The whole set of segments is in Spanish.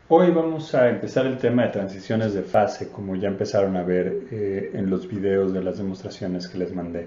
Hoy vamos a empezar el tema de transiciones de fase, como ya empezaron a ver en los videos de las demostraciones que les mandé.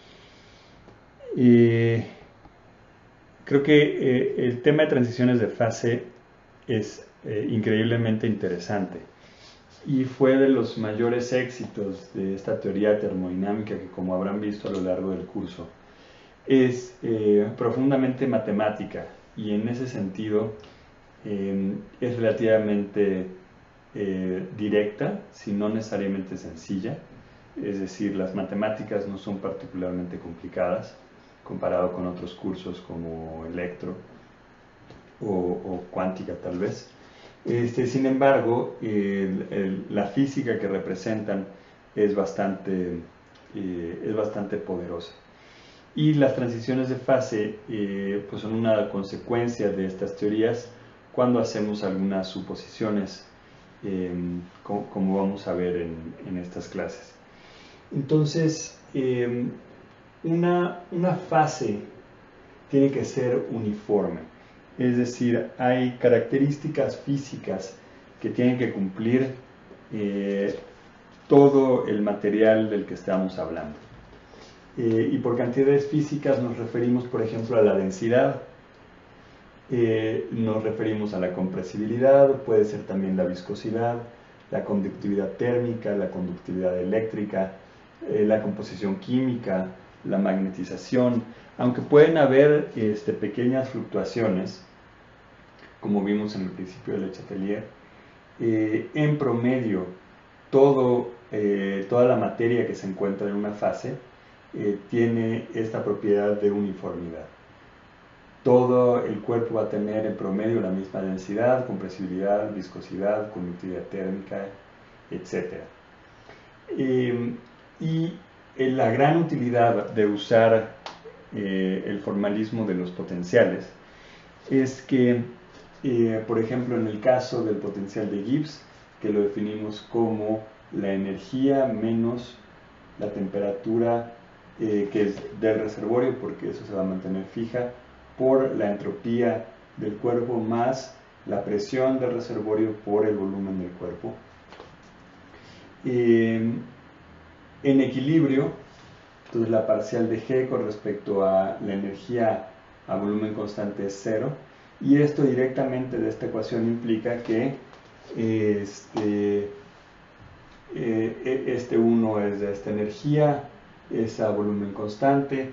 Y creo que el tema de transiciones de fase es increíblemente interesante y fue de los mayores éxitos de esta teoría termodinámica que, como habrán visto a lo largo del curso, es profundamente matemática y en ese sentido es relativamente directa, si no necesariamente sencilla. Es decir, las matemáticas no son particularmente complicadas comparado con otros cursos como electro o cuántica tal vez. Sin embargo, la física que representan es bastante poderosa. Y las transiciones de fase pues son una consecuencia de estas teorías cuando hacemos algunas suposiciones, como vamos a ver en estas clases. Entonces, una fase tiene que ser uniforme, es decir, hay características físicas que tienen que cumplir todo el material del que estamos hablando. Y por cantidades físicas nos referimos, por ejemplo, a la densidad, nos referimos a la compresibilidad, puede ser también la viscosidad, la conductividad térmica, la conductividad eléctrica, la composición química, la magnetización, aunque pueden haber pequeñas fluctuaciones, como vimos en el principio del Le Chatelier. En promedio, toda la materia que se encuentra en una fase tiene esta propiedad de uniformidad. Todo el cuerpo va a tener en promedio la misma densidad, compresibilidad, viscosidad, conductividad térmica, etc. Y la gran utilidad de usar el formalismo de los potenciales es que, por ejemplo, en el caso del potencial de Gibbs, que lo definimos como la energía menos la temperatura que es del reservorio, porque eso se va a mantener fija, por la entropía del cuerpo más la presión del reservorio por el volumen del cuerpo. En equilibrio, entonces la parcial de G con respecto a la energía a volumen constante es 0, y esto directamente de esta ecuación implica que este 1 es de esta energía, es a volumen constante,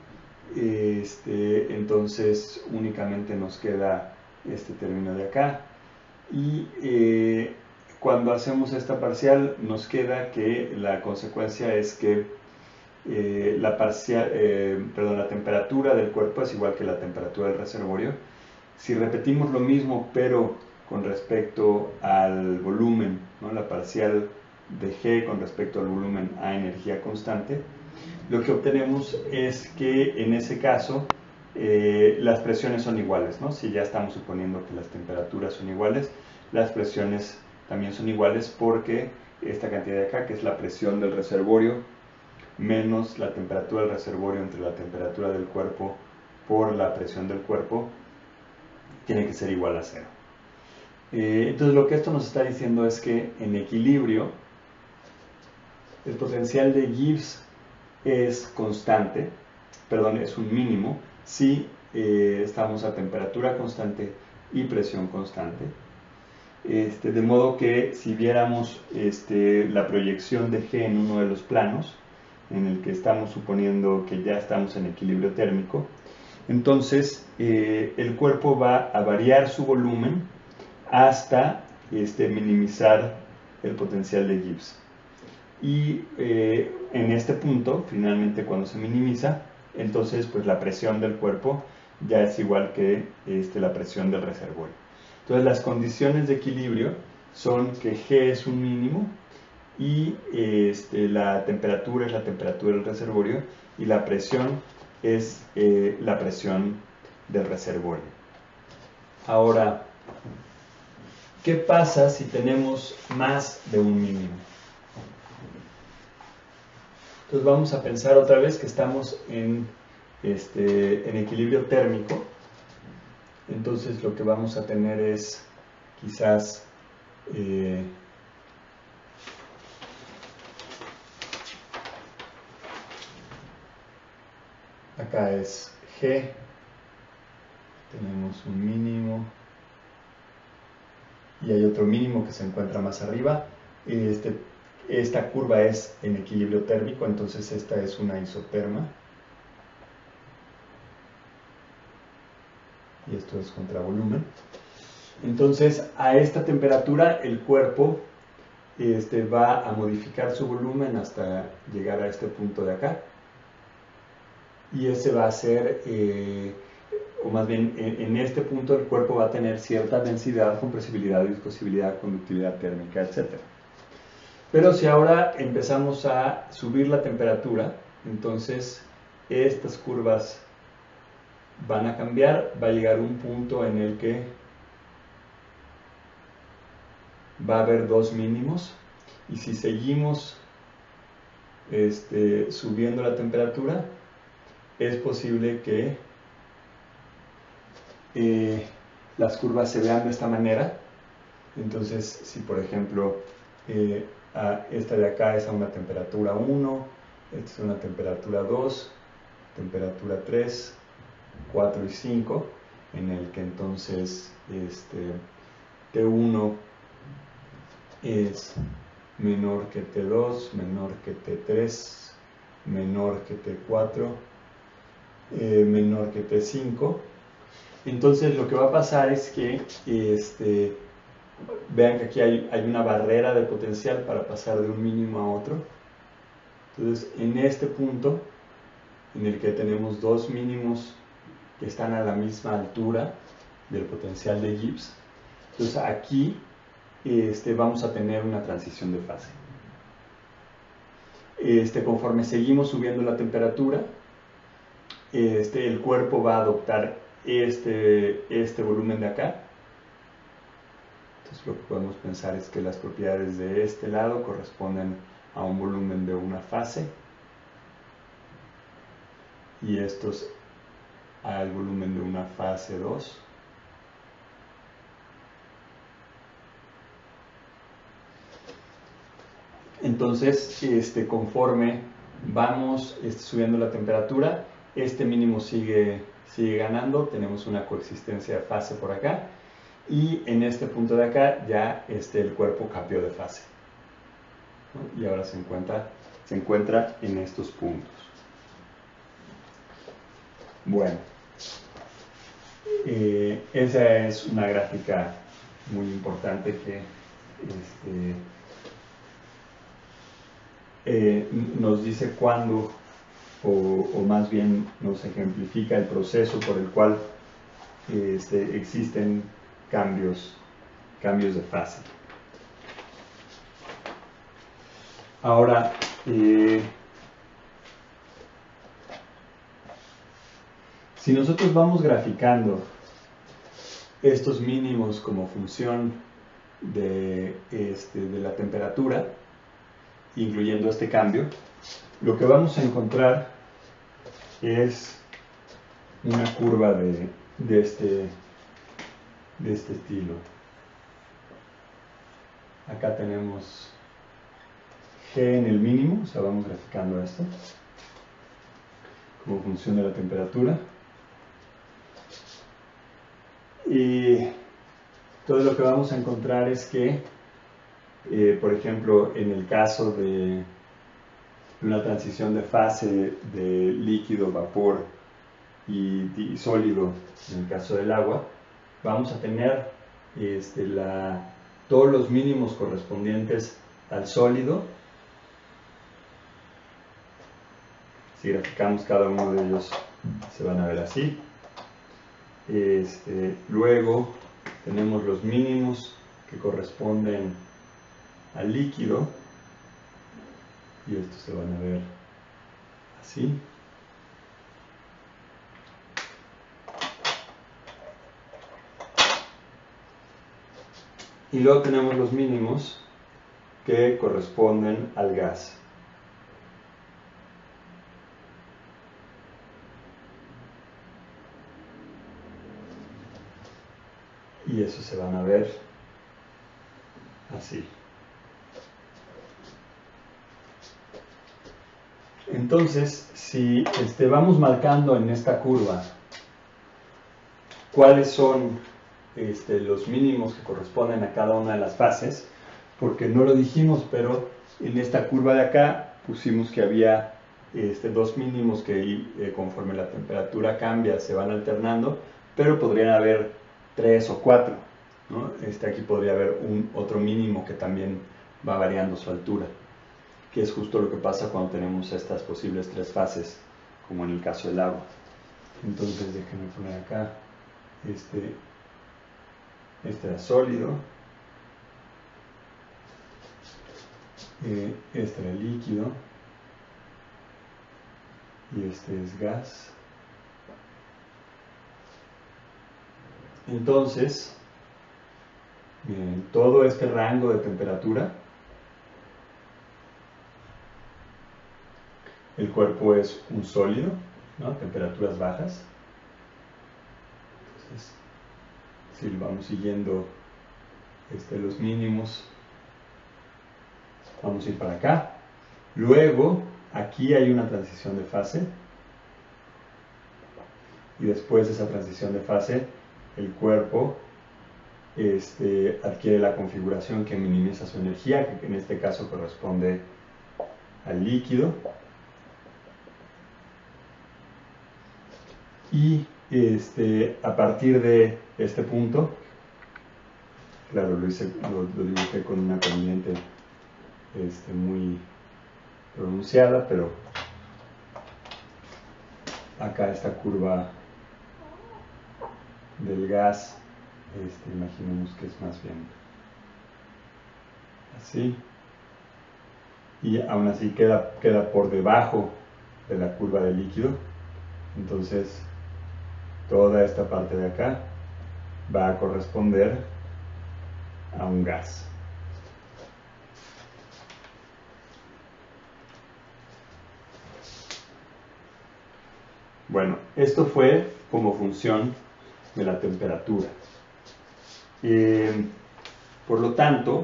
entonces únicamente nos queda este término de acá, y cuando hacemos esta parcial nos queda que la consecuencia es que la temperatura del cuerpo es igual que la temperatura del reservorio. Si repetimos lo mismo pero con respecto al volumen, ¿no? La parcial de G con respecto al volumen a energía constante, lo que obtenemos es que en ese caso las presiones son iguales, ¿no? Si ya estamos suponiendo que las temperaturas son iguales, las presiones también son iguales, porque esta cantidad de acá, que es la presión del reservorio menos la temperatura del reservorio entre la temperatura del cuerpo por la presión del cuerpo, tiene que ser igual a 0. Entonces lo que esto nos está diciendo es que en equilibrio el potencial de Gibbs es constante, perdón, es un mínimo si estamos a temperatura constante y presión constante. De modo que si viéramos la proyección de G en uno de los planos, en el que estamos suponiendo que ya estamos en equilibrio térmico, entonces el cuerpo va a variar su volumen hasta minimizar el potencial de Gibbs. Y en este punto, finalmente cuando se minimiza, entonces pues la presión del cuerpo ya es igual que la presión del reservorio. Entonces las condiciones de equilibrio son que G es un mínimo y la temperatura es la temperatura del reservorio y la presión es la presión del reservorio. Ahora, ¿qué pasa si tenemos más de un mínimo? Entonces vamos a pensar otra vez que estamos en equilibrio térmico. Entonces lo que vamos a tener es quizás acá es G, tenemos un mínimo y hay otro mínimo que se encuentra más arriba. Esta curva es en equilibrio térmico, entonces esta es una isoterma. Y esto es contra volumen. Entonces, a esta temperatura el cuerpo va a modificar su volumen hasta llegar a este punto de acá. Y ese va a ser, o más bien, en este punto el cuerpo va a tener cierta densidad, compresibilidad, viscosibilidad, conductividad térmica, etc. Pero si ahora empezamos a subir la temperatura, entonces estas curvas van a cambiar, va a llegar un punto en el que va a haber dos mínimos, y si seguimos subiendo la temperatura, es posible que las curvas se vean de esta manera. Entonces, si por ejemplo esta de acá es a una temperatura 1, esta es una temperatura 2, temperatura 3, 4 y 5, en el que entonces T1 es menor que T2, menor que T3, menor que T4, menor que T5. Entonces lo que va a pasar es que vean que aquí hay una barrera de potencial para pasar de un mínimo a otro. Entonces en este punto en el que tenemos dos mínimos que están a la misma altura del potencial de Gibbs, entonces aquí vamos a tener una transición de fase. Conforme seguimos subiendo la temperatura, el cuerpo va a adoptar este volumen de acá. Entonces lo que podemos pensar es que las propiedades de este lado corresponden a un volumen de una fase y estos al volumen de una fase 2. Entonces, conforme vamos subiendo la temperatura, este mínimo sigue ganando, tenemos una coexistencia de fase por acá, y en este punto de acá ya el cuerpo cambió de fase, ¿no? Y ahora se encuentra en estos puntos. Bueno, esa es una gráfica muy importante que nos dice cuándo, o más bien nos ejemplifica el proceso por el cual existen cambios de fase. Ahora, si nosotros vamos graficando estos mínimos como función de la temperatura, incluyendo este cambio, lo que vamos a encontrar es una curva de este estilo. Acá tenemos G en el mínimo, o sea, vamos graficando esto como función de la temperatura. Y todo lo que vamos a encontrar es que, por ejemplo, en el caso de una transición de fase de líquido, vapor y sólido, en el caso del agua, vamos a tener todos los mínimos correspondientes al sólido. Si graficamos cada uno de ellos, se van a ver así. Luego tenemos los mínimos que corresponden al líquido, y estos se van a ver así. Y luego tenemos los mínimos que corresponden al gas. Y eso se van a ver así. Entonces, si vamos marcando en esta curva cuáles son los mínimos que corresponden a cada una de las fases, porque no lo dijimos, pero en esta curva de acá pusimos que había dos mínimos que conforme la temperatura cambia se van alternando, pero podrían haber 3 o 4, ¿no? Aquí podría haber otro mínimo que también va variando su altura, que es justo lo que pasa cuando tenemos estas posibles 3 fases, como en el caso del agua. Entonces déjenme poner acá, este era sólido, este era líquido, y este es gas. Entonces, miren, todo este rango de temperatura, el cuerpo es un sólido, ¿no? Temperaturas bajas. Entonces, si vamos siguiendo los mínimos, vamos a ir para acá. Luego, aquí hay una transición de fase. Y después de esa transición de fase, el cuerpo adquiere la configuración que minimiza su energía, que en este caso corresponde al líquido. Y a partir de este punto, claro, lo dibujé con una pendiente muy pronunciada, pero acá esta curva del gas, imaginemos que es más bien así, y aún así queda por debajo de la curva del líquido. Entonces toda esta parte de acá va a corresponder a un gas. Bueno, esto fue como función de la temperatura. Por lo tanto,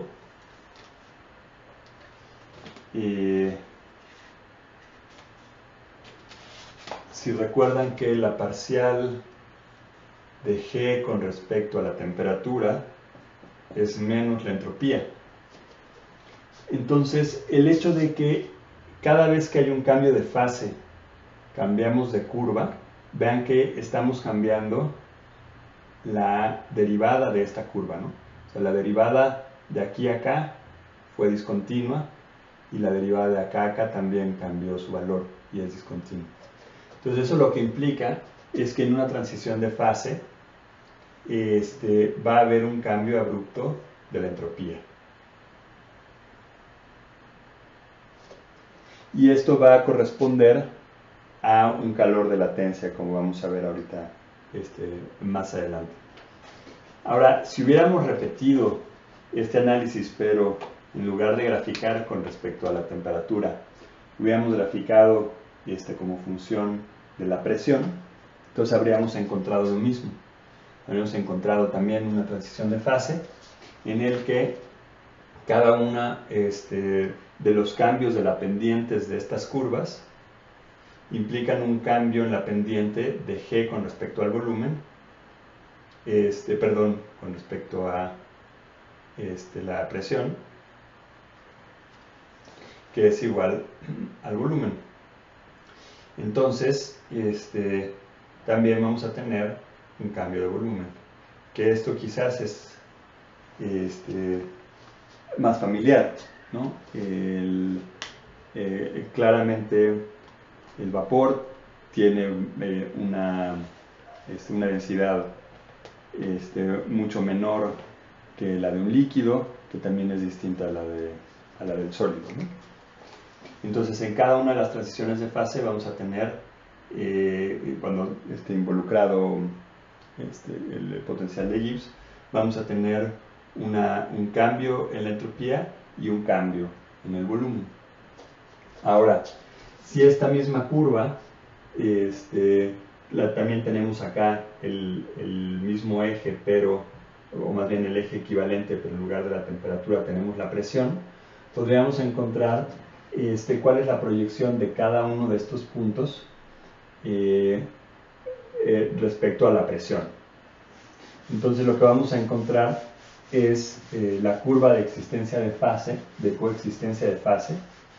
si recuerdan que la parcial de G con respecto a la temperatura es menos la entropía. Entonces, el hecho de que cada vez que hay un cambio de fase, cambiamos de curva, vean que estamos cambiando la derivada de esta curva, ¿no? O sea, la derivada de aquí a acá fue discontinua y la derivada de acá a acá también cambió su valor y es discontinua. Entonces eso lo que implica es que en una transición de fase va a haber un cambio abrupto de la entropía. Y esto va a corresponder a un calor de latencia, como vamos a ver ahorita más adelante. Ahora, si hubiéramos repetido este análisis, pero en lugar de graficar con respecto a la temperatura, hubiéramos graficado como función de la presión, entonces habríamos encontrado lo mismo. Habríamos encontrado también una transición de fase en el que cada una de los cambios de las pendientes de estas curvas implican un cambio en la pendiente de G con respecto al volumen, con respecto a la presión, que es igual al volumen. Entonces, también vamos a tener un cambio de volumen, que esto quizás es más familiar, ¿no? Claramente el vapor tiene una densidad mucho menor que la de un líquido, que también es distinta a la del sólido, ¿no? Entonces, en cada una de las transiciones de fase vamos a tener, cuando esté involucrado el potencial de Gibbs, vamos a tener un cambio en la entropía y un cambio en el volumen. Ahora, si esta misma curva, también tenemos acá el mismo eje, pero o más bien el eje equivalente, pero en lugar de la temperatura tenemos la presión, podríamos encontrar cuál es la proyección de cada uno de estos puntos respecto a la presión. Entonces lo que vamos a encontrar es la curva de existencia de fase, de coexistencia de fase.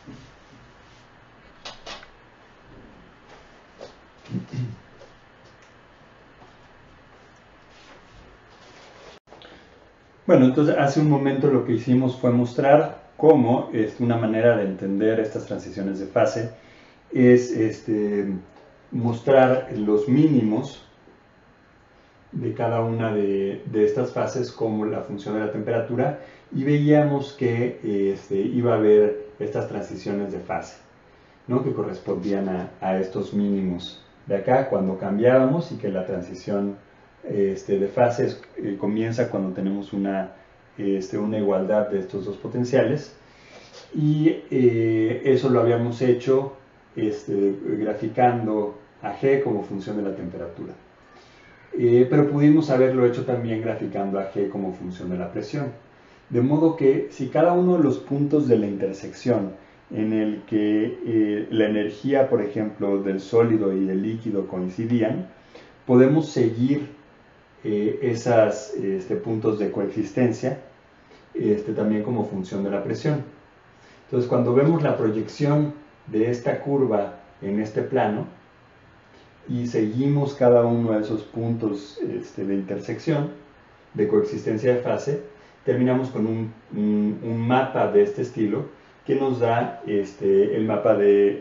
Bueno, entonces hace un momento lo que hicimos fue mostrar cómo una manera de entender estas transiciones de fase es mostrar los mínimos de cada una de estas fases como la función de la temperatura, y veíamos que iba a haber estas transiciones de fase, ¿no?, que correspondían a estos mínimos de acá cuando cambiábamos, y que la transición de fases comienza cuando tenemos una igualdad de estos dos potenciales, y eso lo habíamos hecho graficando a G como función de la temperatura. Pero pudimos haberlo hecho también graficando a G como función de la presión. De modo que si cada uno de los puntos de la intersección en el que la energía, por ejemplo, del sólido y del líquido coincidían, podemos seguir esos puntos de coexistencia también como función de la presión. Entonces, cuando vemos la proyección de esta curva en este plano y seguimos cada uno de esos puntos de intersección, de coexistencia de fase, terminamos con un mapa de este estilo que nos da el mapa de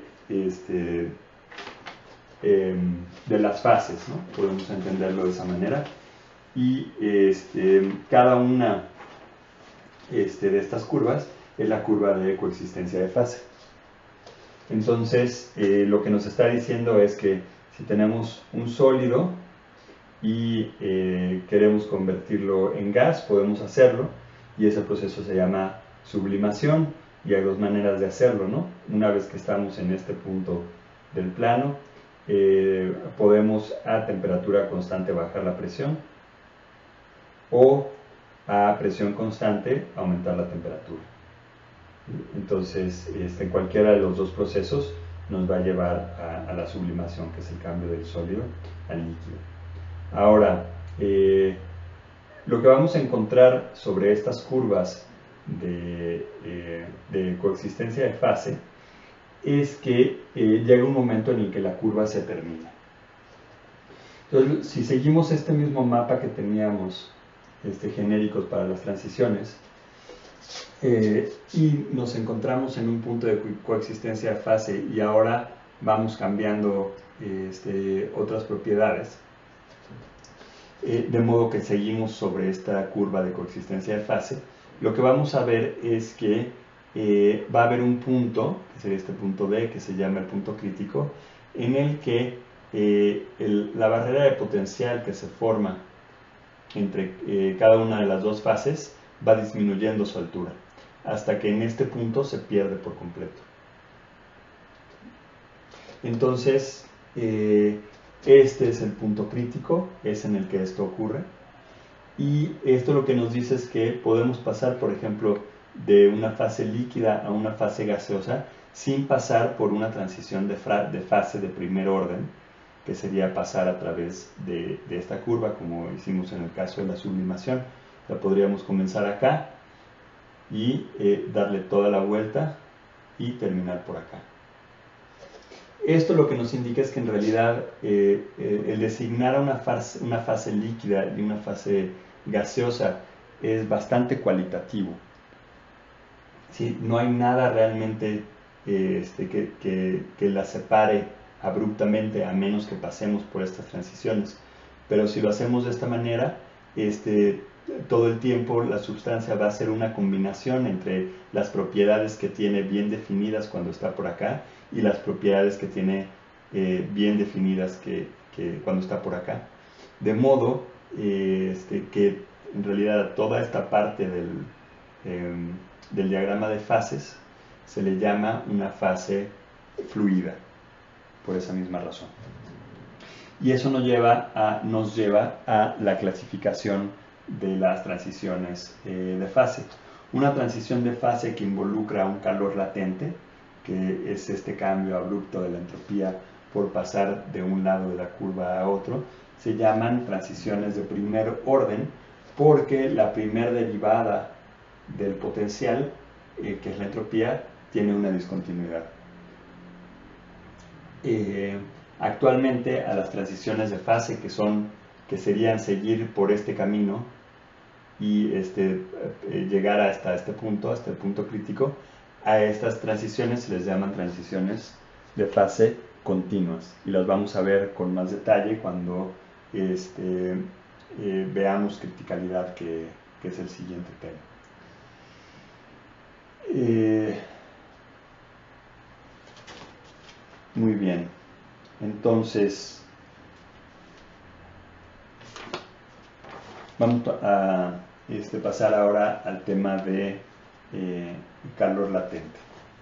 las fases, ¿no? Podemos entenderlo de esa manera. Y cada una de estas curvas es la curva de coexistencia de fase. Entonces, lo que nos está diciendo es que si tenemos un sólido y queremos convertirlo en gas, podemos hacerlo, y ese proceso se llama sublimación, y hay dos maneras de hacerlo, ¿no? Una vez que estamos en este punto del plano, podemos a temperatura constante bajar la presión, o a presión constante aumentar la temperatura. Entonces, cualquiera de los dos procesos nos va a llevar a la sublimación, que es el cambio del sólido al líquido. Ahora, lo que vamos a encontrar sobre estas curvas de coexistencia de fase es que llega un momento en el que la curva se termina. Entonces, si seguimos este mismo mapa que teníamos genéricos para las transiciones, y nos encontramos en un punto de coexistencia de fase, y ahora vamos cambiando otras propiedades, de modo que seguimos sobre esta curva de coexistencia de fase, lo que vamos a ver es que va a haber un punto, que sería este punto D, que se llama el punto crítico, en el que la barrera de potencial que se forma entre cada una de las dos fases va disminuyendo su altura, hasta que en este punto se pierde por completo. Entonces, este es el punto crítico, es en el que esto ocurre, y esto lo que nos dice es que podemos pasar, por ejemplo, de una fase líquida a una fase gaseosa sin pasar por una transición de fase de primer orden, que sería pasar a través de esta curva, como hicimos en el caso de la sublimación. La podríamos comenzar acá y darle toda la vuelta y terminar por acá. Esto lo que nos indica es que en realidad el designar a una fase líquida y una fase gaseosa es bastante cualitativo. ¿Sí? No hay nada realmente que la separe abruptamente, a menos que pasemos por estas transiciones. Pero si lo hacemos de esta manera, todo el tiempo la sustancia va a ser una combinación entre las propiedades que tiene bien definidas cuando está por acá y las propiedades que tiene bien definidas cuando está por acá. De modo que en realidad toda esta parte del diagrama de fases se le llama una fase fluida, por esa misma razón. Y eso nos lleva a la clasificación de las transiciones de fase. Una transición de fase que involucra un calor latente, que es este cambio abrupto de la entropía por pasar de un lado de la curva a otro, se llaman transiciones de primer orden, porque la primer derivada del potencial, que es la entropía, tiene una discontinuidad. Actualmente a las transiciones de fase, que serían seguir por este camino y llegar hasta este punto crítico, a estas transiciones se les llaman transiciones de fase continuas, y las vamos a ver con más detalle cuando veamos criticalidad, que es el siguiente tema. Muy bien, entonces vamos a pasar ahora al tema de calor latente.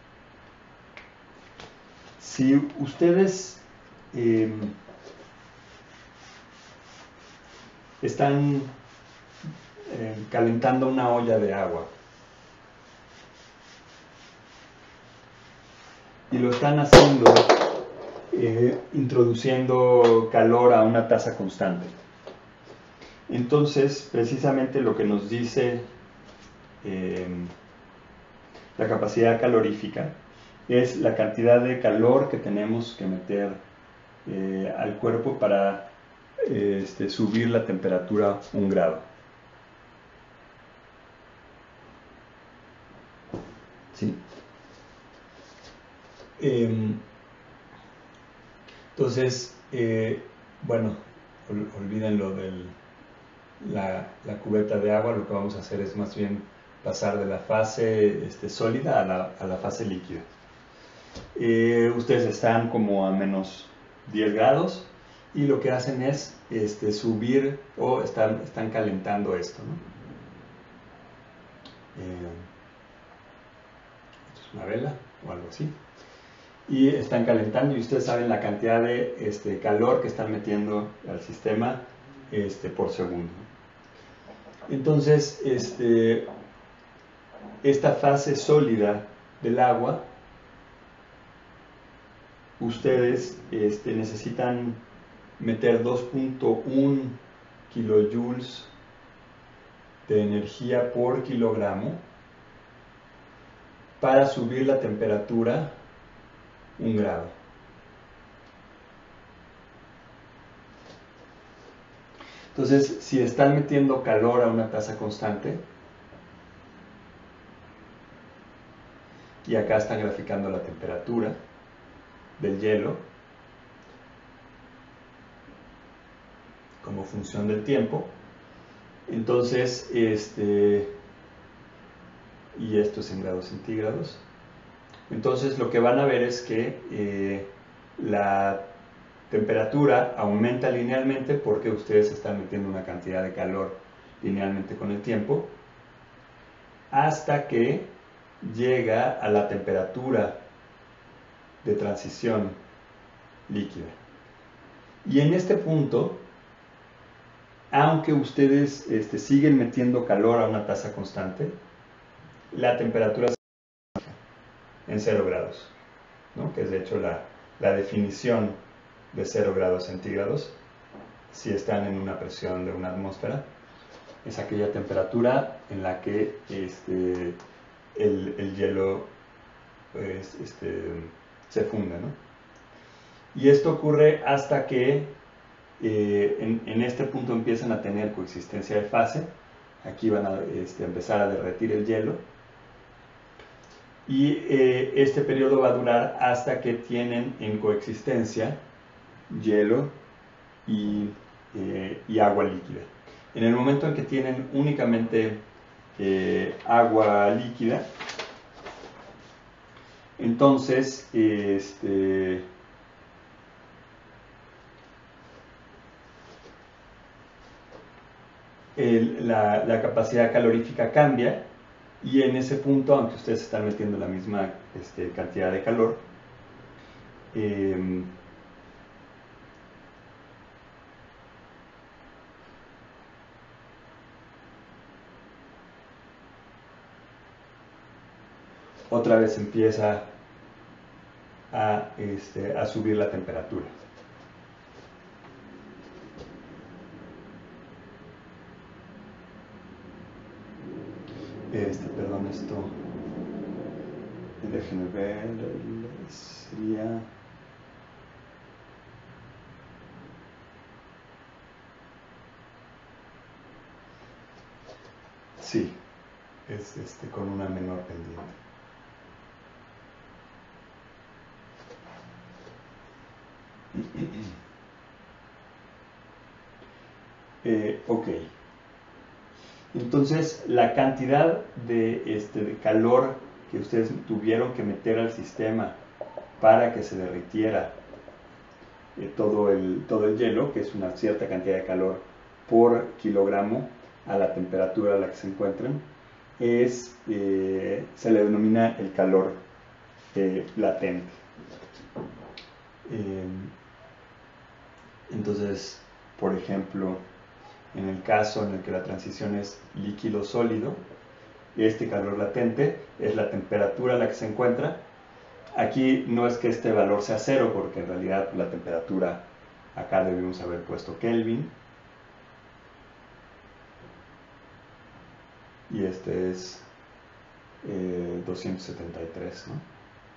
Si ustedes están calentando una olla de agua y lo están haciendo introduciendo calor a una tasa constante, entonces precisamente lo que nos dice la capacidad calorífica es la cantidad de calor que tenemos que meter al cuerpo para subir la temperatura 1 grado. ¿Sí? Entonces, bueno, olviden lo de la cubeta de agua. Lo que vamos a hacer es más bien pasar de la fase sólida a la fase líquida. Ustedes están como a menos 10 grados y lo que hacen es subir, o están calentando esto, ¿no? Esto es una vela o algo así, y están calentando, y ustedes saben la cantidad de calor que están metiendo al sistema por segundo. Entonces esta fase sólida del agua, ustedes necesitan meter 2.1 kilojoules de energía por kilogramo para subir la temperatura 1 grado. Entonces, si están metiendo calor a una tasa constante, y acá están graficando la temperatura del hielo como función del tiempo, entonces y esto es en grados centígrados, entonces lo que van a ver es que la temperatura aumenta linealmente, porque ustedes están metiendo una cantidad de calor linealmente con el tiempo, hasta que llega a la temperatura de transición líquida. Y en este punto, aunque ustedes siguen metiendo calor a una tasa constante, la temperatura se baja en 0 grados, ¿no? Que es de hecho la definición de 0 grados centígrados. Si están en una presión de una atmósfera, es aquella temperatura en la que el hielo se funde, ¿no? Y esto ocurre hasta que en este punto empiezan a tener coexistencia de fase. Aquí van a empezar a derretir el hielo, y este periodo va a durar hasta que tienen en coexistencia hielo y agua líquida. En el momento en que tienen únicamente agua líquida, entonces la capacidad calorífica cambia, y en ese punto, aunque ustedes están metiendo la misma cantidad de calor, otra vez empieza a subir la temperatura. Perdón, esto, déjenme ver, sería... Sí, es con una menor pendiente. Ok. Entonces, la cantidad de calor que ustedes tuvieron que meter al sistema para que se derritiera todo el hielo, que es una cierta cantidad de calor por kilogramo a la temperatura a la que se encuentran, se le denomina el calor latente. Entonces, por ejemplo, en el caso en el que la transición es líquido-sólido, este calor latente es la temperatura a la que se encuentra. Aquí no es que este valor sea cero, porque en realidad la temperatura, acá debemos haber puesto Kelvin. Y este es 273, ¿no?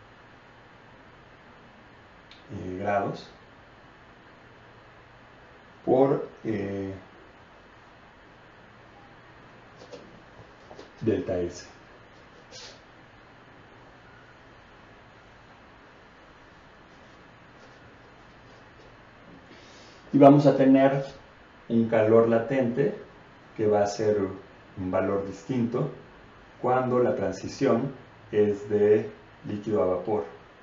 Grados por delta S. Y vamos a tener un calor latente que va a ser un valor distinto cuando la transición es de líquido a vapor.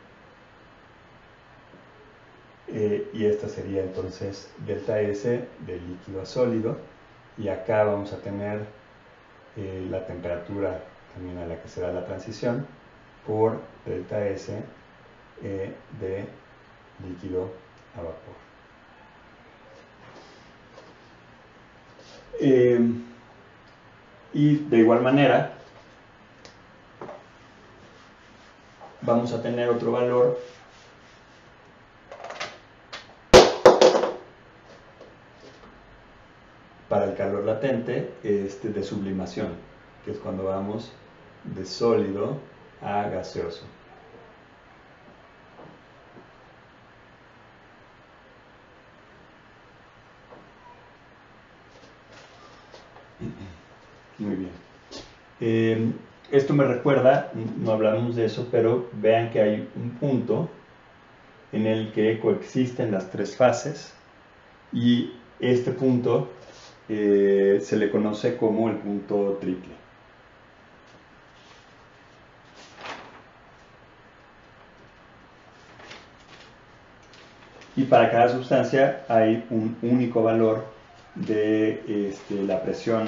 Y esta sería entonces delta S de líquido a sólido, y acá vamos a tener la temperatura también a la que se da la transición por delta S de líquido a vapor. Y de igual manera vamos a tener otro valor para el calor latente de sublimación, que es cuando vamos de sólido a gaseoso. Muy bien. Esto me recuerda, no hablamos de eso, pero vean que hay un punto en el que coexisten las tres fases, y este punto se le conoce como el punto triple. Y para cada sustancia hay un único valor de la presión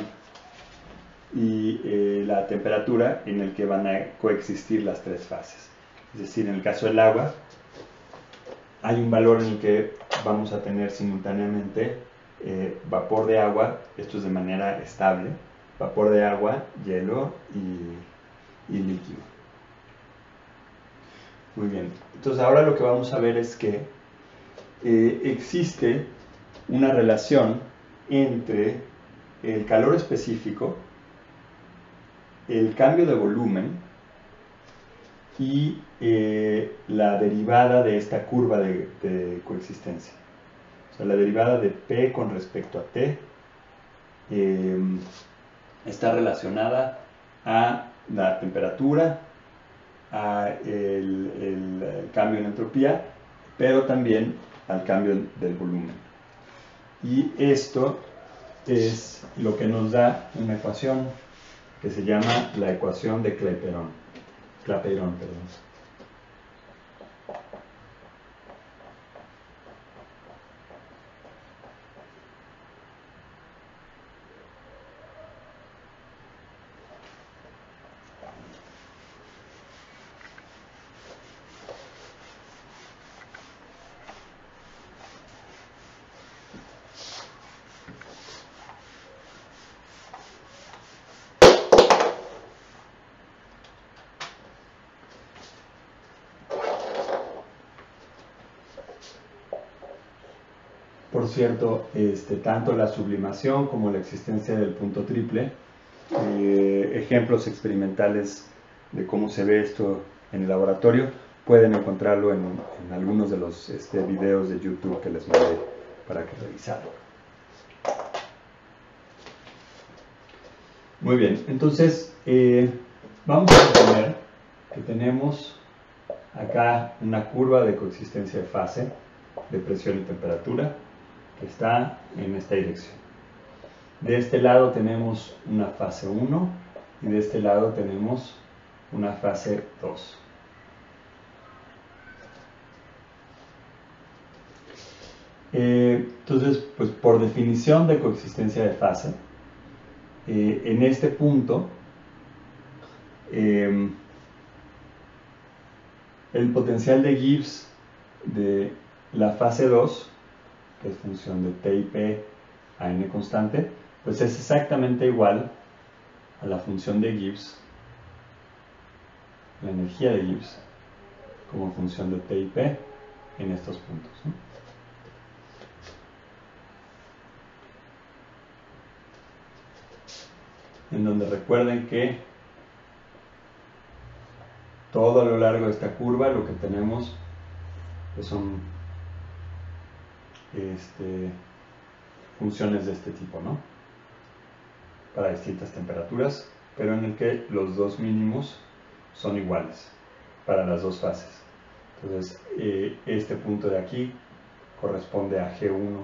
y la temperatura en el que van a coexistir las tres fases. Es decir, en el caso del agua, hay un valor en el que vamos a tener simultáneamente vapor de agua, esto es de manera estable, vapor de agua, hielo y líquido. Muy bien, entonces ahora lo que vamos a ver es que existe una relación entre el calor específico, el cambio de volumen y la derivada de esta curva de coexistencia. O sea, la derivada de P con respecto a T está relacionada a la temperatura, a el cambio en entropía, pero también al cambio del volumen. Y esto es lo que nos da una ecuación que se llama la ecuación de Clapeyron. por cierto, tanto la sublimación como la existencia del punto triple, ejemplos experimentales de cómo se ve esto en el laboratorio, pueden encontrarlo en algunos de los videos de YouTube que les mandé para que revisarlo. Muy bien, entonces vamos a suponer que tenemos acá una curva de coexistencia de fase, de presión y temperatura, que está en esta dirección. De este lado tenemos una fase 1 y de este lado tenemos una fase 2. Entonces, pues por definición de coexistencia de fase, en este punto, el potencial de Gibbs de la fase 2, que es función de T y P a n constante, pues es exactamente igual a la función de Gibbs, la energía de Gibbs, como función de T y P en estos puntos, ¿no? En donde recuerden que todo a lo largo de esta curva lo que tenemos pues son funciones de este tipo, ¿no? Para distintas temperaturas, pero en el que los dos mínimos son iguales para las dos fases. Entonces, este punto de aquí corresponde a G1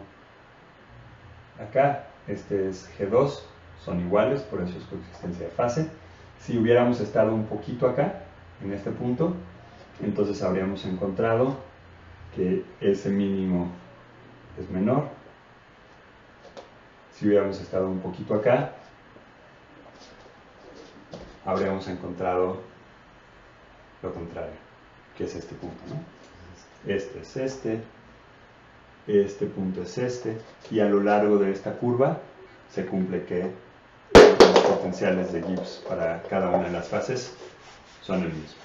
acá, este es G2, son iguales, por eso es coexistencia de fase. Si hubiéramos estado un poquito acá, en este punto, entonces habríamos encontrado que ese mínimo es menor. Si hubiéramos estado un poquito acá, habríamos encontrado lo contrario, que es este punto, ¿no? Este es este punto es este, y a lo largo de esta curva se cumple que los potenciales de Gibbs para cada una de las fases son el mismo.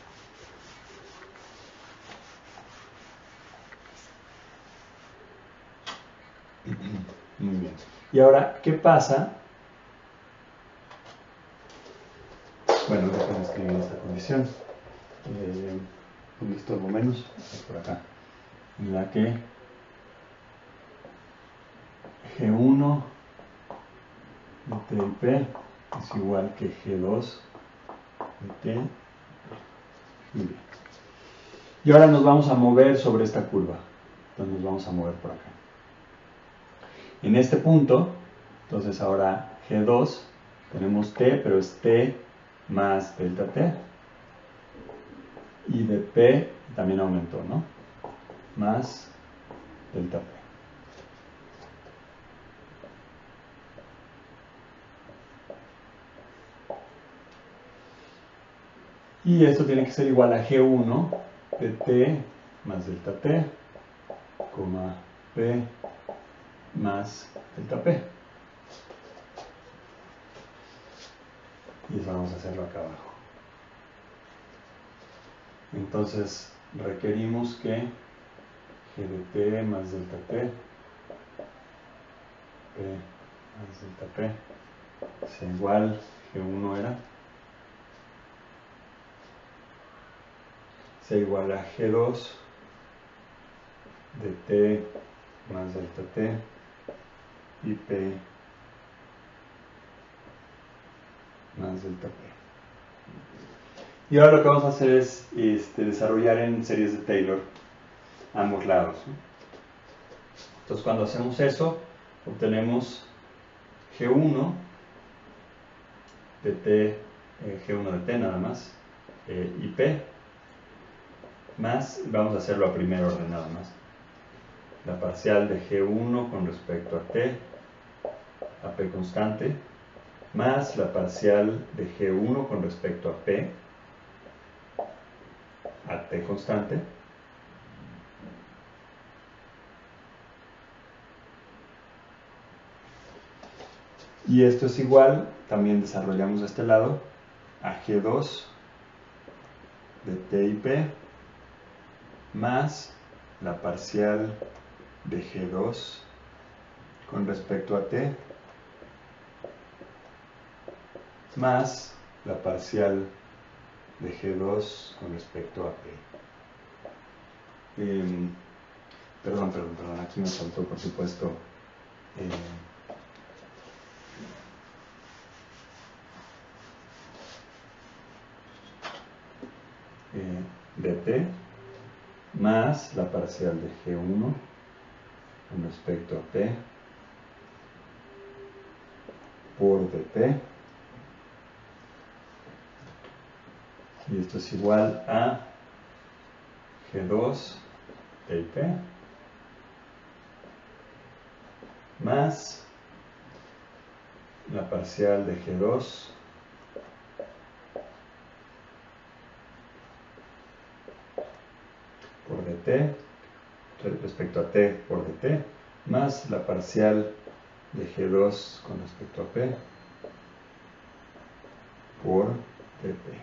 Muy bien. Y ahora, ¿qué pasa? Bueno, déjenme escribir esta condición. ¿Dónde estorbo menos? Por acá. En la que G1 de T y P es igual que G2 de T y P. Y ahora nos vamos a mover sobre esta curva. Entonces nos vamos a mover por acá. En este punto, entonces ahora G2, tenemos T, pero es T más delta T. Y de P también aumentó, ¿no? Más delta P. Y esto tiene que ser igual a G1 de T más delta T, coma P más delta P. Y eso vamos a hacerlo acá abajo. Entonces requerimos que G de T más delta T, P más delta P, sea igual, G1 era, sea igual a G2 de T más delta T y P más delta P. Y ahora lo que vamos a hacer es desarrollar en series de Taylor ambos lados, ¿no? Entonces cuando hacemos eso, obtenemos G1 de T, G1 de T nada más, y P, más, vamos a hacerlo a primer orden nada más, la parcial de G1 con respecto a T, a P constante, más la parcial de G1 con respecto a P, a T constante, y esto es igual, también desarrollamos de este lado, a G2 de T y P, más la parcial de G2 con respecto a t más la parcial de G2 con respecto a P. Perdón, aquí me faltó, por supuesto, dt más la parcial de G1 con respecto a P por dt. Y esto es igual a G2 de P más la parcial de G2 por dt respecto a t por dt más la parcial de G2 con respecto a P por dt.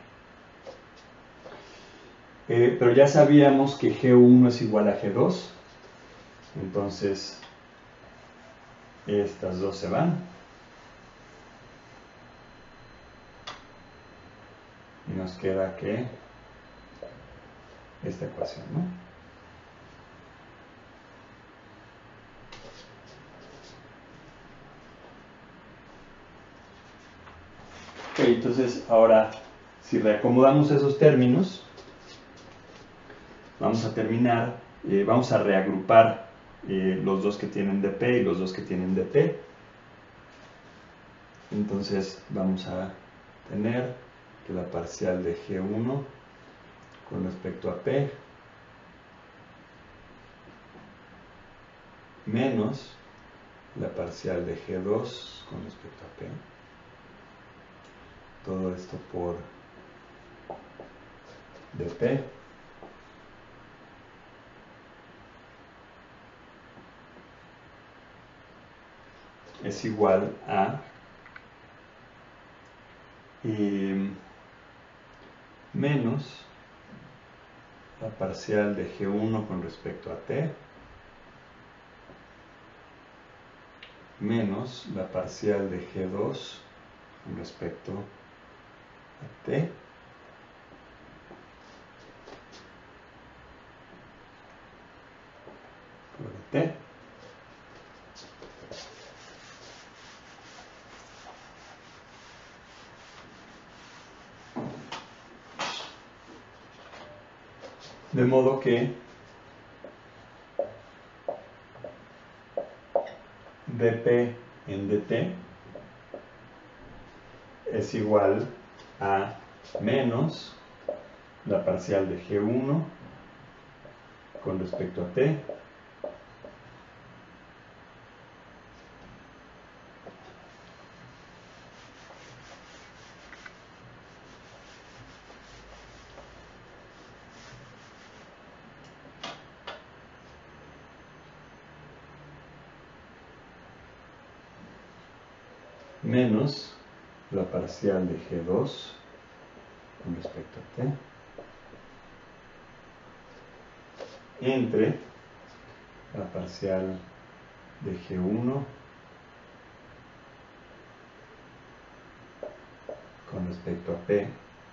Pero ya sabíamos que G1 es igual a G2, entonces estas dos se van y nos queda que esta ecuación, ¿no? Ok, entonces ahora si reacomodamos esos términos, vamos a terminar, vamos a reagrupar los dos que tienen dp y los dos que tienen dt. Entonces vamos a tener que la parcial de G1 con respecto a P menos la parcial de G2 con respecto a P. Todo esto por dp es igual a menos la parcial de G1 con respecto a T menos la parcial de G2 con respecto a T por T. De modo que dp en dt es igual a menos la parcial de G1 con respecto a T menos la parcial de G2 con respecto a T entre la parcial de G1 con respecto a P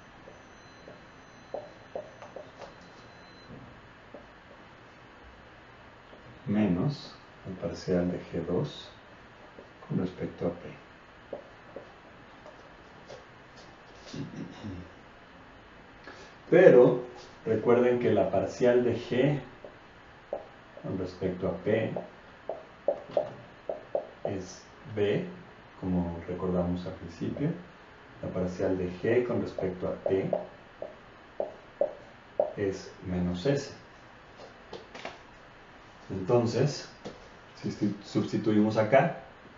menos la parcial de G2 con respecto a P. Pero recuerden que la parcial de G con respecto a P es B, como recordamos al principio. La parcial de G con respecto a T es menos S. Entonces, si sustituimos acá,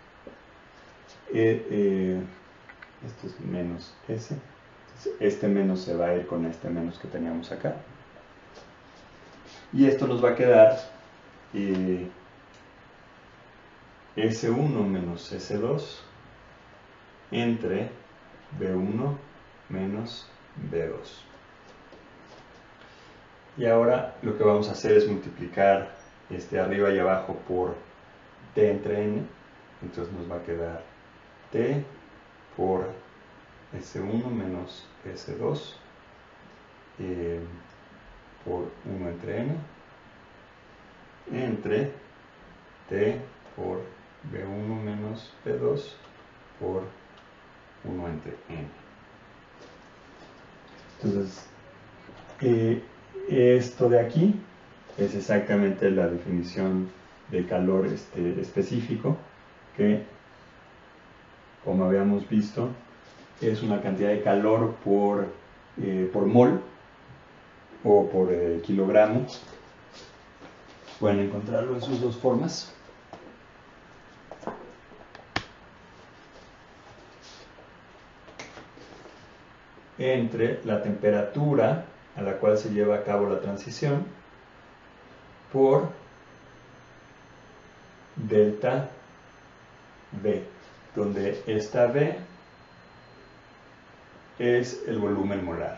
esto es menos S. Este menos se va a ir con este menos que teníamos acá. Y esto nos va a quedar S1 menos S2 entre B1 menos B2. Y ahora lo que vamos a hacer es multiplicar arriba y abajo por T entre N Entonces nos va a quedar T por S1 menos S2 por 1 entre N entre T por B1 menos B2 por 1 entre N. Entonces, esto de aquí es exactamente la definición de calor específico, que, como habíamos visto, es una cantidad de calor por mol o por kilogramo. Pueden encontrarlo en sus dos formas. Entre la temperatura a la cual se lleva a cabo la transición por delta V, donde esta V es el volumen molar.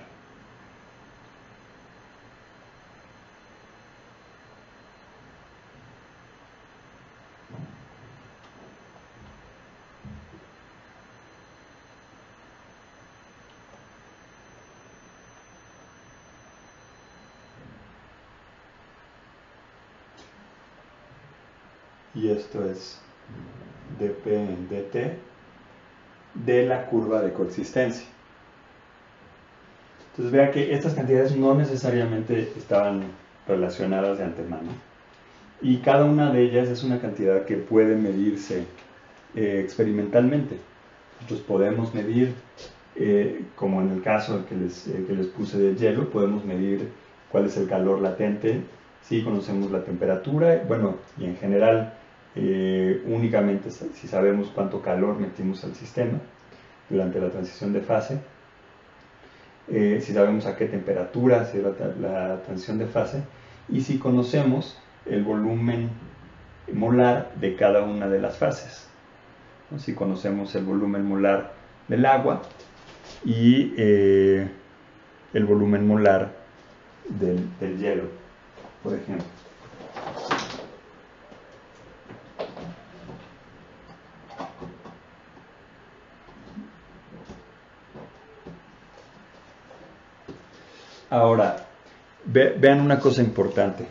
Y esto es dP en dt de la curva de coexistencia. Entonces vea que estas cantidades no necesariamente estaban relacionadas de antemano, y cada una de ellas es una cantidad que puede medirse experimentalmente. Nosotros podemos medir, como en el caso que les puse del hielo, podemos medir cuál es el calor latente si conocemos la temperatura, bueno, y en general únicamente si sabemos cuánto calor metimos al sistema durante la transición de fase, si sabemos a qué temperatura se da la transición de fase, y si conocemos el volumen molar de cada una de las fases, ¿no? Si conocemos el volumen molar del agua y el volumen molar del hielo, por ejemplo. Ahora, vean una cosa importante.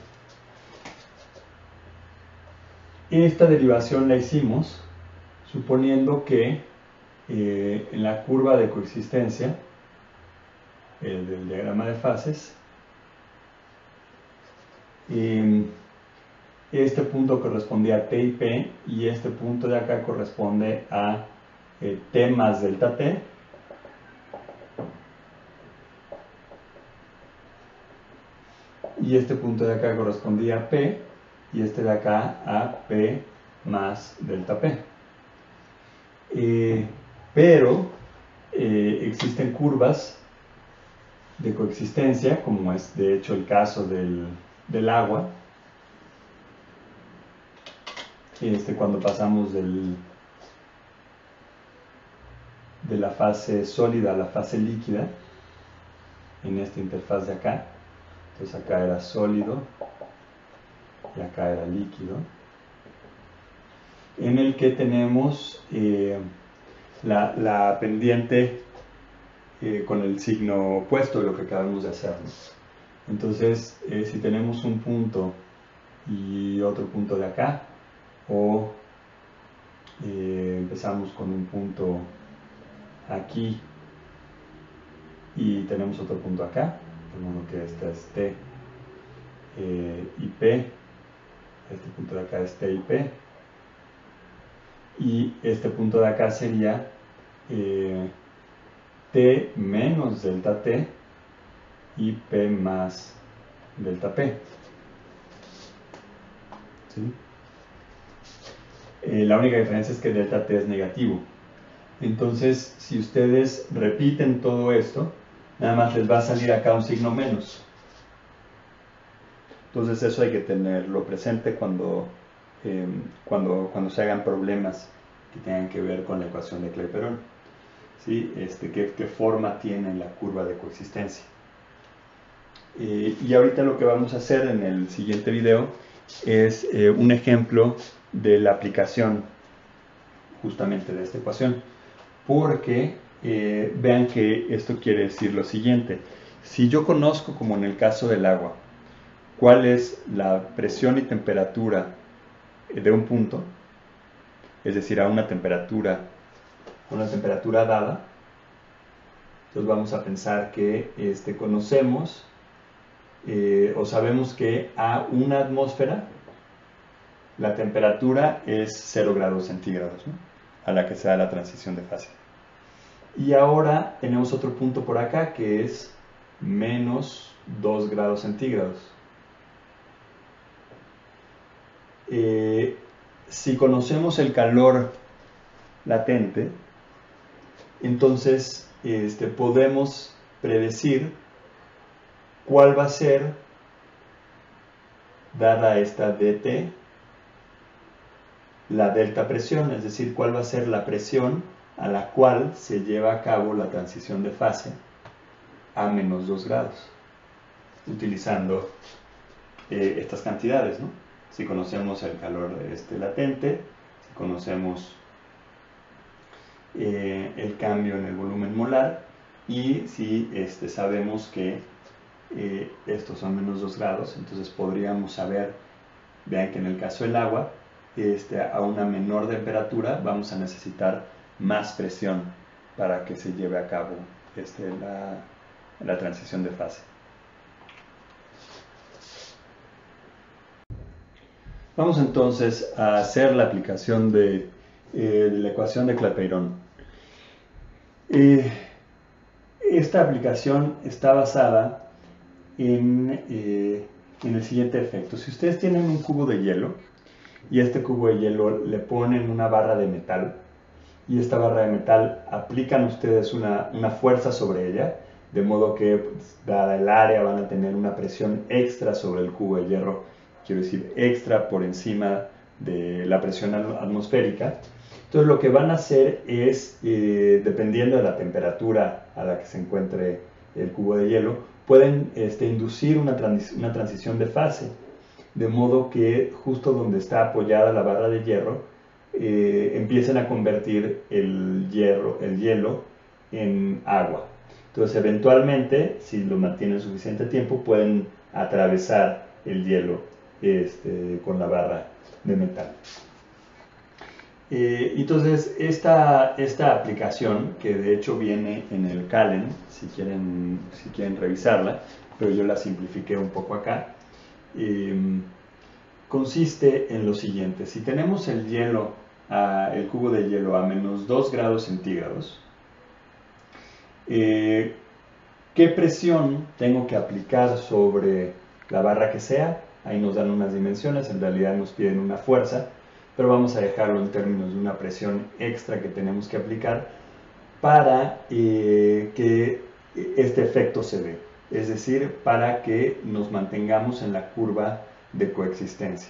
Esta derivación la hicimos suponiendo que en la curva de coexistencia del diagrama de fases, este punto correspondía a T y P, y este punto de acá corresponde a T más delta T, y este punto de acá correspondía a P, y este de acá a P más delta P. Pero existen curvas de coexistencia, como es de hecho el caso del agua, cuando pasamos de la fase sólida a la fase líquida, en esta interfaz de acá. Entonces acá era sólido y acá era líquido, en el que tenemos la pendiente con el signo opuesto de lo que acabamos de hacer, ¿no? Entonces, si tenemos un punto y otro punto de acá, o empezamos con un punto aquí y tenemos otro punto acá, de modo que este es T y P, este punto de acá es T y P, y este punto de acá sería T menos delta T y P más delta P. ¿Sí? La única diferencia es que delta T es negativo. Entonces, si ustedes repiten todo esto, nada más les va a salir acá un signo menos. Entonces eso hay que tenerlo presente cuando se hagan problemas que tengan que ver con la ecuación de Clapeyron. ¿Sí? ¿Qué forma tiene la curva de coexistencia? Y ahorita lo que vamos a hacer en el siguiente video es un ejemplo de la aplicación justamente de esta ecuación, porque vean que esto quiere decir lo siguiente. Si yo conozco, como en el caso del agua, cuál es la presión y temperatura de un punto, es decir, a una temperatura dada, entonces vamos a pensar que conocemos o sabemos que a una atmósfera la temperatura es 0 grados centígrados, ¿no? A la que se da la transición de fase. Y ahora tenemos otro punto por acá que es menos 2 grados centígrados. Si conocemos el calor latente, entonces podemos predecir cuál va a ser, dada esta dt, la delta presión, es decir, cuál va a ser la presión a la cual se lleva a cabo la transición de fase a menos 2 grados, utilizando estas cantidades, ¿no? Si conocemos el calor latente, si conocemos el cambio en el volumen molar, y si sabemos que estos son menos 2 grados, entonces podríamos saber, vean que en el caso del agua, a una menor temperatura vamos a necesitar más presión para que se lleve a cabo la transición de fase. Vamos entonces a hacer la aplicación de la ecuación de Clapeyron. Esta aplicación está basada en el siguiente efecto. Si ustedes tienen un cubo de hielo y a este cubo de hielo le ponen una barra de metal, y esta barra de metal aplican ustedes una fuerza sobre ella, de modo que, pues, dada el área, van a tener una presión extra sobre el cubo de hierro, quiero decir, extra por encima de la presión atmosférica. Entonces lo que van a hacer es, dependiendo de la temperatura a la que se encuentre el cubo de hielo, pueden inducir una transición de fase, de modo que justo donde está apoyada la barra de hierro, empiecen a convertir el hielo en agua. Entonces eventualmente, si lo mantienen suficiente tiempo, pueden atravesar el hielo con la barra de metal. Entonces esta aplicación, que de hecho viene en el Calen, si quieren revisarla, pero yo la simplifiqué un poco acá, consiste en lo siguiente. Si tenemos el cubo de hielo a menos 2 grados centígrados, ¿qué presión tengo que aplicar sobre la barra que sea? Ahí nos dan unas dimensiones, en realidad nos piden una fuerza, pero vamos a dejarlo en términos de una presión extra que tenemos que aplicar para que este efecto se dé, es decir, para que nos mantengamos en la curva de coexistencia.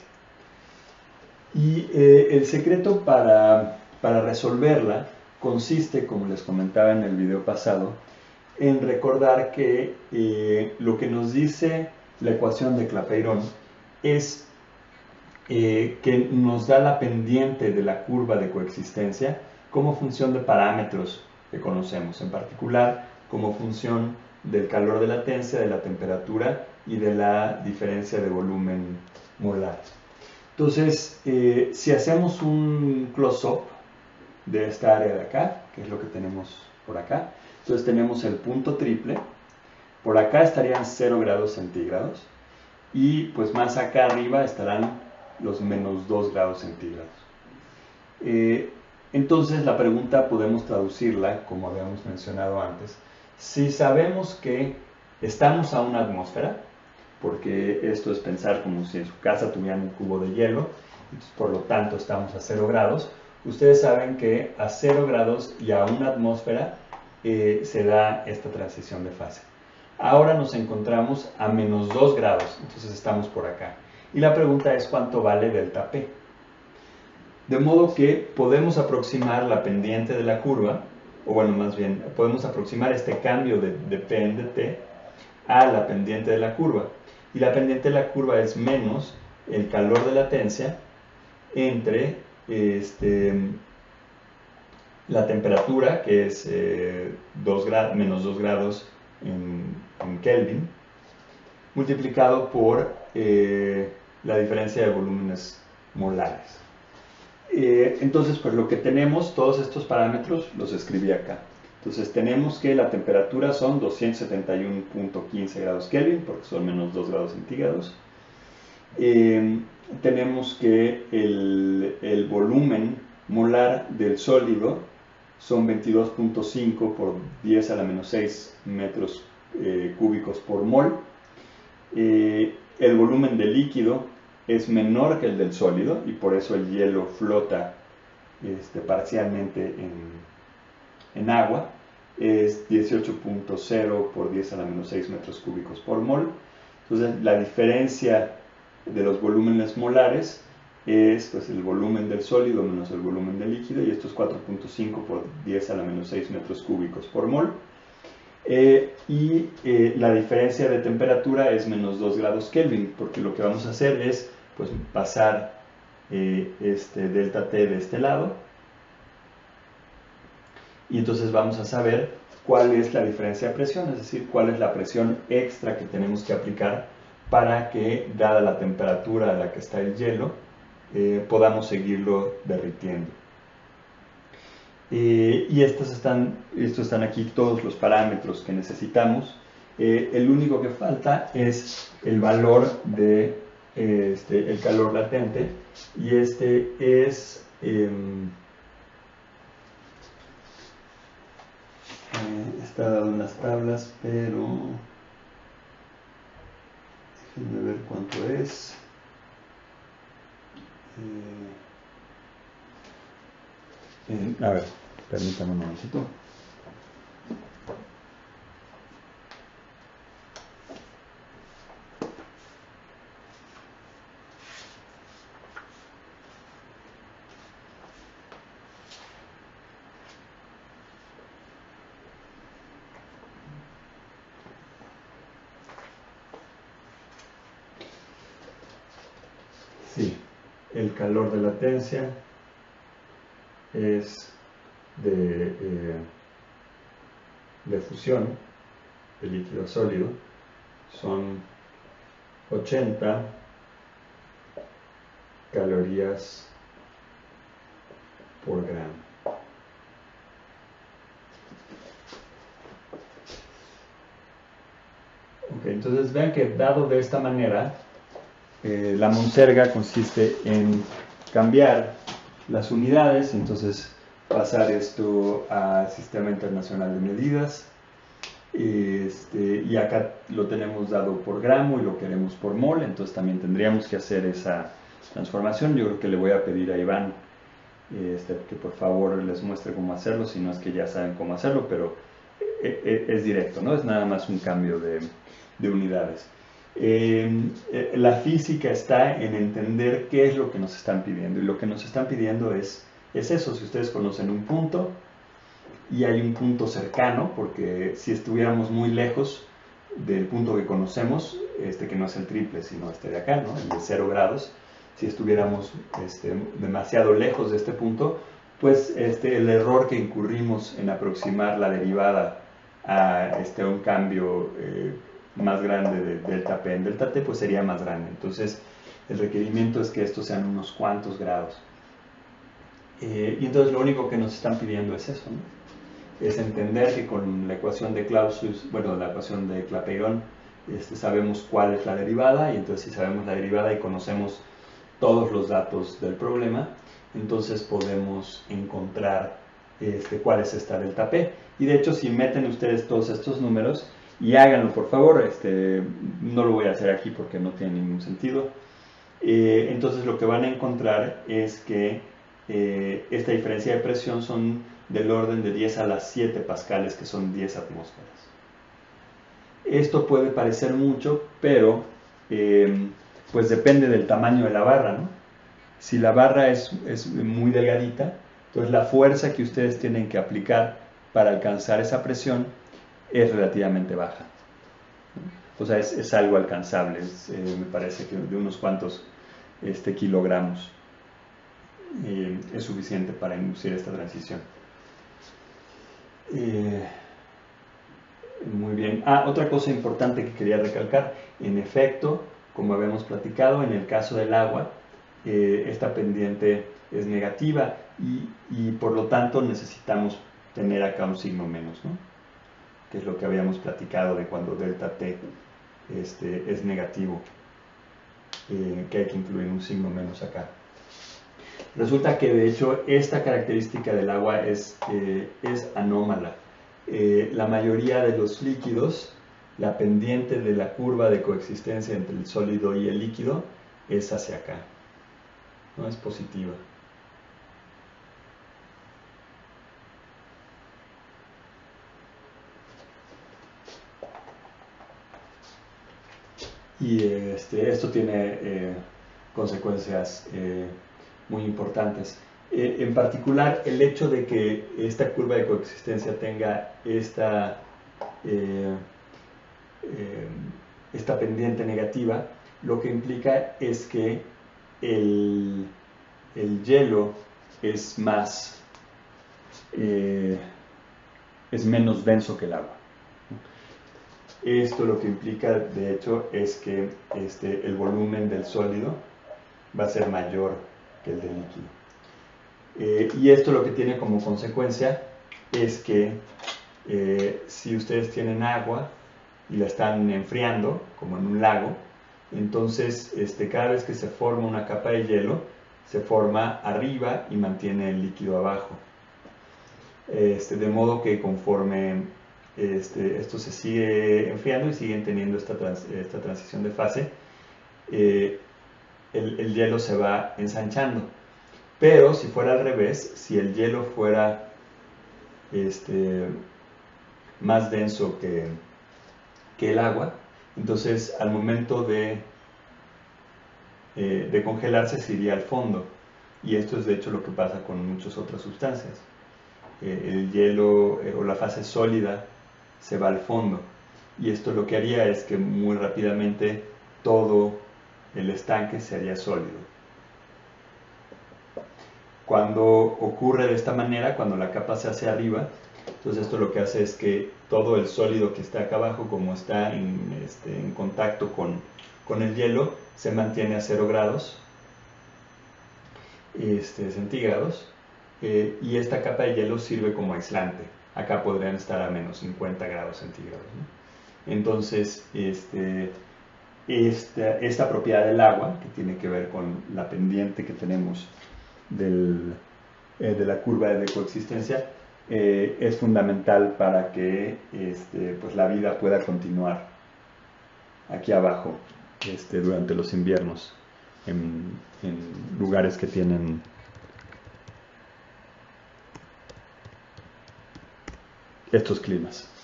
Y el secreto para resolverla consiste, como les comentaba en el video pasado, en recordar que lo que nos dice la ecuación de Clapeyron es que nos da la pendiente de la curva de coexistencia como función de parámetros que conocemos, en particular como función del calor de latencia, de la temperatura y de la diferencia de volumen molar. Entonces, si hacemos un close-up de esta área de acá, que es lo que tenemos por acá, entonces tenemos el punto triple, por acá estarían 0 grados centígrados, y pues más acá arriba estarán los menos 2 grados centígrados. Entonces la pregunta podemos traducirla, como habíamos mencionado antes, si sabemos que estamos a una atmósfera, porque esto es pensar como si en su casa tuvieran un cubo de hielo, entonces, por lo tanto estamos a 0 grados, ustedes saben que a 0 grados y a una atmósfera se da esta transición de fase. Ahora nos encontramos a menos 2 grados, entonces estamos por acá. Y la pregunta es ¿cuánto vale delta P? De modo que podemos aproximar la pendiente de la curva, o bueno, más bien, podemos aproximar este cambio de P en dt a la pendiente de la curva. Y la pendiente de la curva es menos el calor de latencia entre la temperatura, que es menos 2 grados en Kelvin, multiplicado por la diferencia de volúmenes molares. Entonces, pues lo que tenemos, todos estos parámetros los escribí acá. Entonces tenemos que la temperatura son 271.15 grados Kelvin, porque son menos 2 grados centígrados. Tenemos que el volumen molar del sólido son 22.5 por 10 a la menos 6 metros cúbicos por mol. El volumen del líquido es menor que el del sólido y por eso el hielo flota parcialmente en agua. Es 18.0 por 10 a la menos 6 metros cúbicos por mol. Entonces la diferencia de los volúmenes molares es pues, el volumen del sólido menos el volumen del líquido, y esto es 4.5 por 10 a la menos 6 metros cúbicos por mol. La diferencia de temperatura es menos 2 grados Kelvin, porque lo que vamos a hacer es pues, pasar delta T de este lado, y entonces vamos a saber cuál es la diferencia de presión, es decir, cuál es la presión extra que tenemos que aplicar para que, dada la temperatura a la que está el hielo, podamos seguirlo derritiendo. Y estos están aquí todos los parámetros que necesitamos. El único que falta es el valor de el calor latente, y este es está dado en las tablas, pero déjenme ver cuánto es. A ver, permítame un momentito. Sí, el calor de latencia es de fusión de líquido a sólido, son 80 calorías por gramo. Ok, entonces vean que dado de esta manera, la monserga consiste en cambiar las unidades, entonces pasar esto al Sistema Internacional de Medidas, y acá lo tenemos dado por gramo y lo queremos por mol, entonces también tendríamos que hacer esa transformación. Yo creo que le voy a pedir a Iván que por favor les muestre cómo hacerlo, si no es que ya saben cómo hacerlo, pero es directo, ¿no? Es nada más un cambio de unidades. La física está en entender qué es lo que nos están pidiendo, y lo que nos están pidiendo es eso. Si ustedes conocen un punto y hay un punto cercano, porque si estuviéramos muy lejos del punto que conocemos, que no es el triple sino de acá, ¿no? El de 0 grados, si estuviéramos demasiado lejos de este punto, pues el error que incurrimos en aproximar la derivada a un cambio más grande de delta P en delta T, pues sería más grande. Entonces el requerimiento es que estos sean unos cuantos grados. Y entonces lo único que nos están pidiendo es eso, ¿no? Es entender que con la ecuación de Clausius, bueno, la ecuación de Clapeyron, sabemos cuál es la derivada, y entonces si sabemos la derivada y conocemos todos los datos del problema, entonces podemos encontrar cuál es esta delta P. Y de hecho, si meten ustedes todos estos números, y háganlo por favor, no lo voy a hacer aquí porque no tiene ningún sentido, entonces lo que van a encontrar es que esta diferencia de presión son del orden de 10 a las 7 pascales, que son 10 atmósferas. Esto puede parecer mucho, pero pues depende del tamaño de la barra, ¿no? Si la barra es muy delgadita, entonces la fuerza que ustedes tienen que aplicar para alcanzar esa presión es relativamente baja. O sea, es algo alcanzable, me parece que de unos cuantos kilogramos es suficiente para inducir esta transición. Muy bien. Otra cosa importante que quería recalcar, en efecto, como habíamos platicado, en el caso del agua, esta pendiente es negativa y por lo tanto necesitamos tener acá un signo menos, ¿no? Que es lo que habíamos platicado de cuando delta t es negativo, que hay que incluir un signo menos acá. Resulta que de hecho esta característica del agua es anómala. La mayoría de los líquidos, la pendiente de la curva de coexistencia entre el sólido y el líquido es hacia acá, no es positiva. Y esto tiene consecuencias muy importantes. En particular, el hecho de que esta curva de coexistencia tenga esta pendiente negativa, lo que implica es que el hielo es menos denso que el agua. Esto lo que implica, de hecho, es que el volumen del sólido va a ser mayor que el del líquido. Y esto lo que tiene como consecuencia es que si ustedes tienen agua y la están enfriando, como en un lago, entonces cada vez que se forma una capa de hielo, se forma arriba y mantiene el líquido abajo. De modo que conforme esto se sigue enfriando y siguen teniendo esta transición de fase, el hielo se va ensanchando. Pero si fuera al revés, si el hielo fuera más denso que el agua, entonces al momento de congelarse se iría al fondo. Y esto es de hecho lo que pasa con muchas otras sustancias. El hielo o la fase sólida se va al fondo. Y esto lo que haría es que muy rápidamente todo el estanque se haría sólido. Cuando ocurre de esta manera, cuando la capa se hace arriba, entonces esto lo que hace es que todo el sólido que está acá abajo, como está en contacto con el hielo, se mantiene a 0 grados centígrados, y esta capa de hielo sirve como aislante. Acá podrían estar a menos 50 grados centígrados, ¿no? Entonces, esta propiedad del agua, que tiene que ver con la pendiente que tenemos de la curva de coexistencia, es fundamental para que pues la vida pueda continuar aquí abajo durante los inviernos en lugares que tienen estos climas.